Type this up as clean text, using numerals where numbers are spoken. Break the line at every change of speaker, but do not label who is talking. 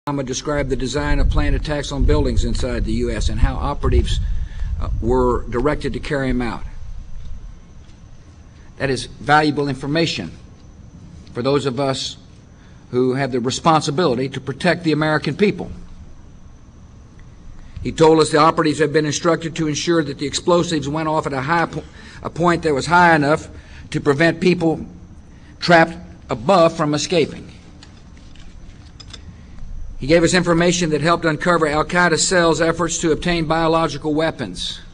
Obama described the design of planned attacks on buildings inside the U.S. and how operatives were directed to carry them out. That is valuable information for those of us who have the responsibility to protect the American people. He told us the operatives had been instructed to ensure that the explosives went off at a point that was high enough to prevent people trapped above from escaping. He gave us information that helped uncover al-Qaeda cells' efforts to obtain biological weapons.